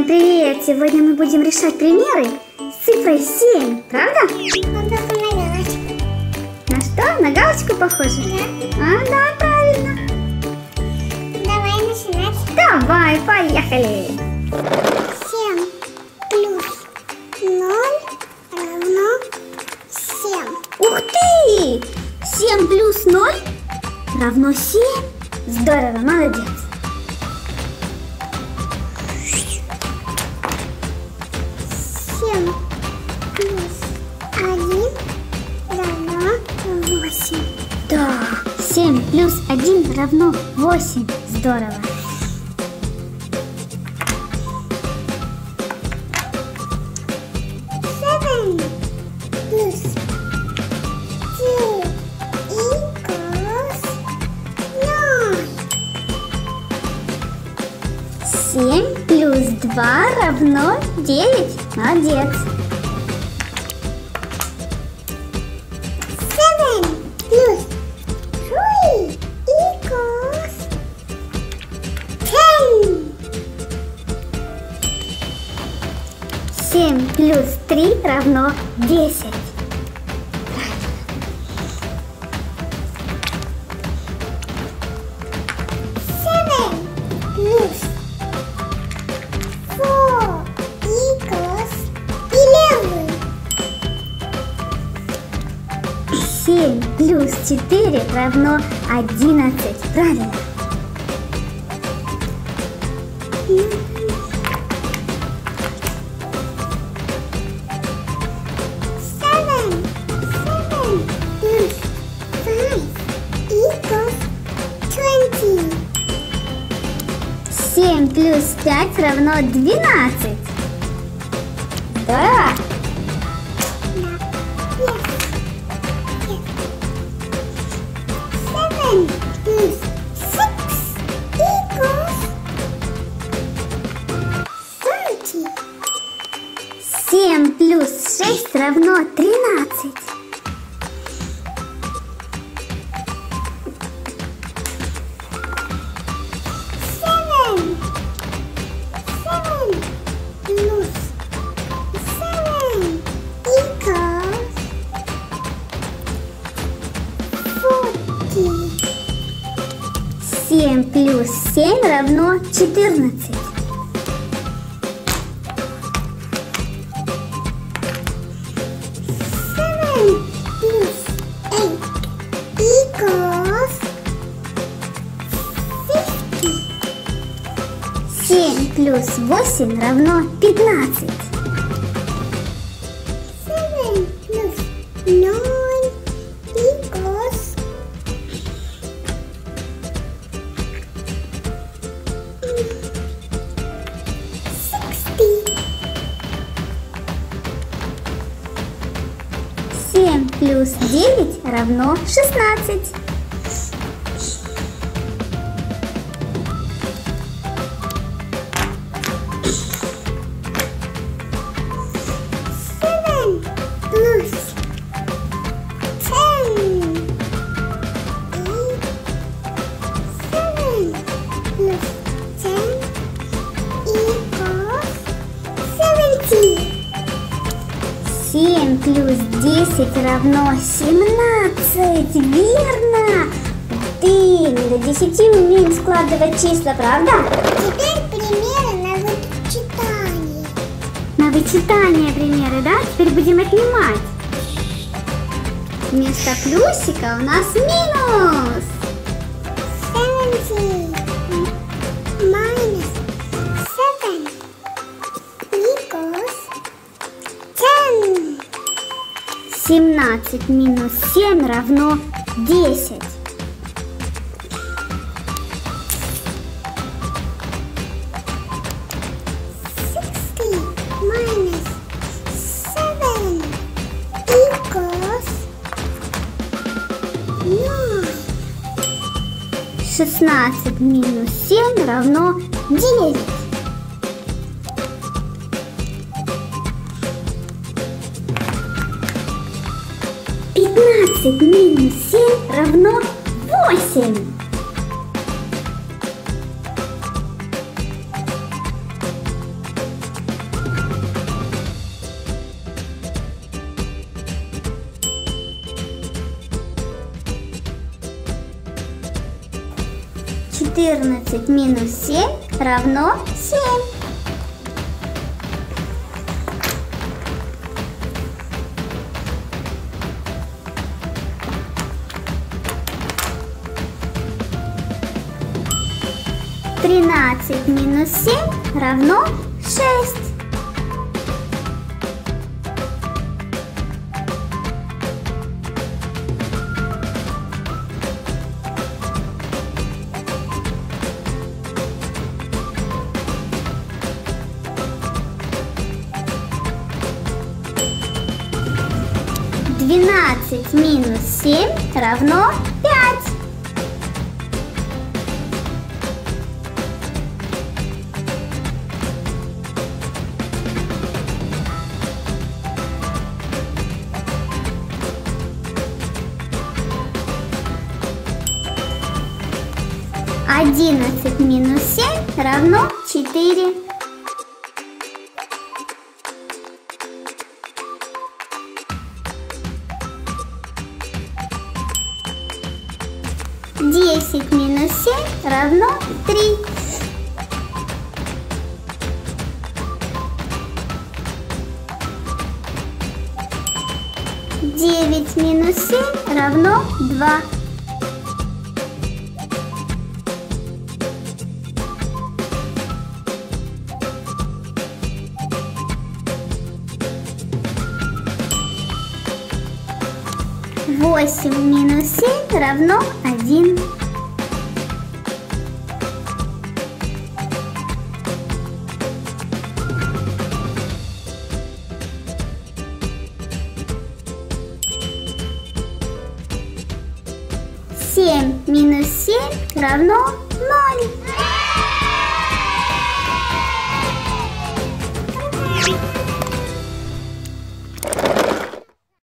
Всем привет! Сегодня мы будем решать примеры с цифрой 7, правда? На что? На галочку похоже? Да. Да, правильно. Давай начинать. Давай, поехали! 7 плюс 0 равно 7. Ух ты! 7 плюс 0 равно 7? Здорово, молодец! 7 плюс 1 равно 8. Да, 7 плюс 1 равно 8. Здорово! 7 плюс 2 equals 0. 7 плюс 2 равно 9. Молодец! 7 плюс 3 equals 10. 7 плюс 3 равно 10. 7 плюс 4 equals 11. 7 плюс 4 равно 11. Правильно. 7 плюс 5 равно 12. Да. 7 плюс 6 equals 30. 7 плюс 6 равно 13. 7 плюс 7 equals 40. 7 плюс 7 равно 14. 7 плюс 8 equals 50. 7 плюс 8 равно 15. 7 плюс 9 equals 60. 7 плюс 9 равно 16. 7 plus 10 7 plus 10 equals 70. 7 плюс 10 равно 17. Верно! Ты до 10 умеем складывать числа, правда? Теперь примеры на вычитание. На вычитание примеры, да? Теперь будем отнимать. Вместо плюсика у нас минус. 70 minus 7 equals 10. 17 минус 7 равно 10. 60 minus 7 equals 9. 16 минус 7 равно 9. 15 минус 7 равно 8. 15 14 минус 7 равно 7. Тринадцать минус 7 равно 6. 12 минус 7 равно 5. 11 минус 7 равно 4. 10 минус 7 равно 3. 9 минус 7 равно 2. 8 минус 7 равно 1. 7 минус 7 равно 0.